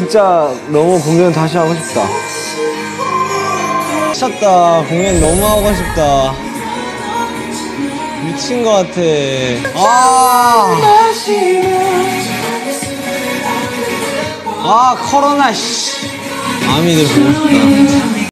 진짜 너무 공연 다시 하고 싶다. 미쳤다. 공연 너무 하고 싶다. 미친 것 같아. 코로나 씨. 아미들 보고 싶다.